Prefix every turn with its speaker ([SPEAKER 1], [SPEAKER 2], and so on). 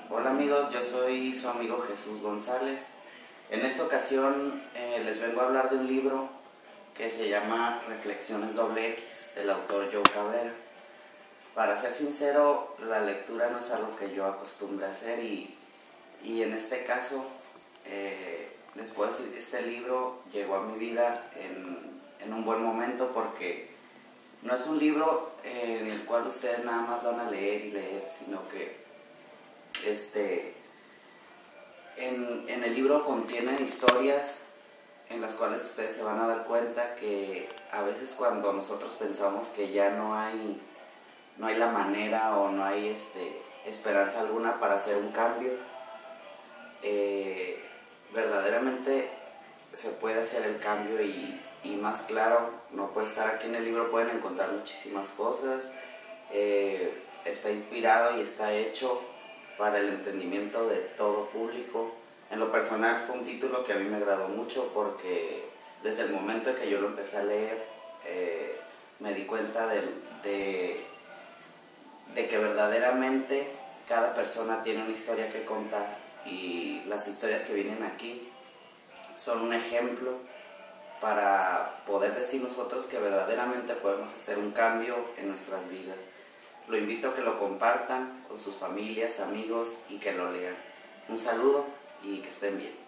[SPEAKER 1] Hola amigos, yo soy su amigo Jesús González. En esta ocasión les vengo a hablar de un libro que se llama Reflexiones XX, del autor Joe Cabrera. Para ser sincero, la lectura no es algo que yo acostumbre a hacer y en este caso les puedo decir que este libro llegó a mi vida en un buen momento, porque no es un libro en el cual ustedes nada más van a leer y leer, sino que en el libro contienen historias en las cuales ustedes se van a dar cuenta que a veces cuando nosotros pensamos que ya no hay la manera o no hay esperanza alguna para hacer un cambio, verdaderamente se puede hacer el cambio y más claro, no puede estar aquí en el libro, pueden encontrar muchísimas cosas. Está inspirado y está hecho para el entendimiento de todo público. En lo personal fue un título que a mí me agradó mucho, porque desde el momento en que yo lo empecé a leer me di cuenta de que verdaderamente cada persona tiene una historia que contar, y las historias que vienen aquí son un ejemplo para poder decir nosotros que verdaderamente podemos hacer un cambio en nuestras vidas. Lo invito a que lo compartan con sus familias, amigos, y que lo lean. Un saludo y que estén bien.